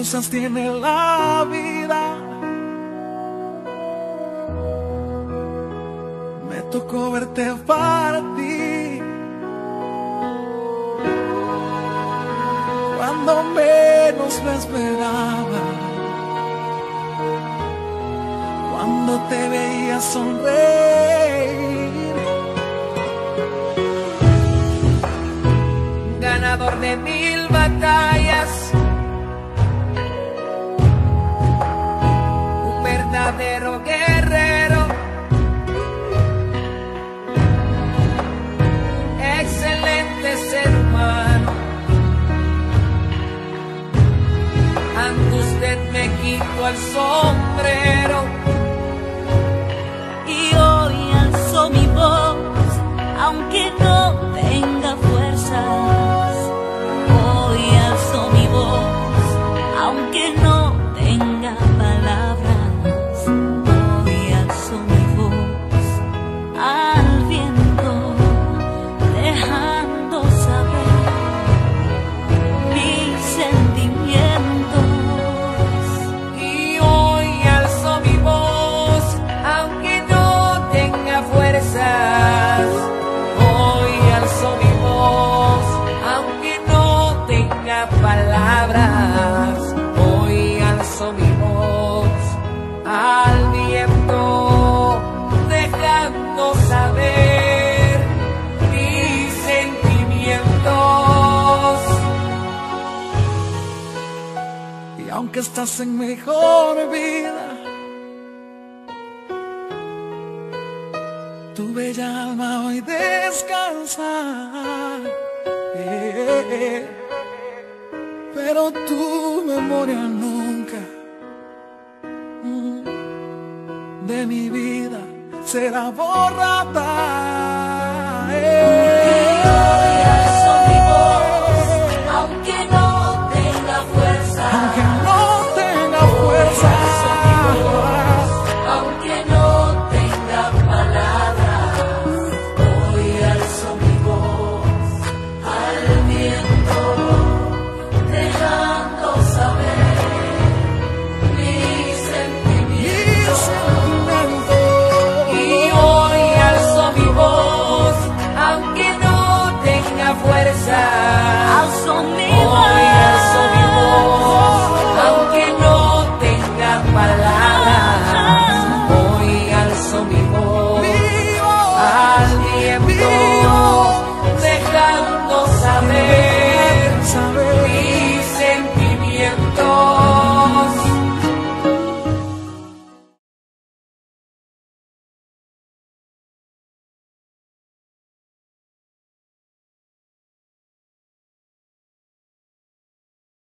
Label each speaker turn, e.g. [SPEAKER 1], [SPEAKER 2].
[SPEAKER 1] cosas tiene la vida. Me tocó verte partir cuando menos lo esperaba, cuando te veía sonreír.
[SPEAKER 2] Ganador de 1000 batallas, un verdadero guerrero, excelente ser humano. Ante usted me quito el sombrero
[SPEAKER 3] y hoy alzo mi voz, aunque no tenga fuerzas. Hoy alzo mi voz, aunque no tenga palabras. Hoy alzo mi voz al viento, dejando saber mis sentimientos.
[SPEAKER 2] y hoy alzo mi voz, aunque no tenga fuerzas. Hoy alzo mi voz, aunque no tenga palabras. Hoy alzo mi voz al viento, dejando saber mis sentimientos.
[SPEAKER 1] Y aunque estás en mejor vida, tu bella alma hoy descansa. Pero tu memoria nunca de mi vida será borrada.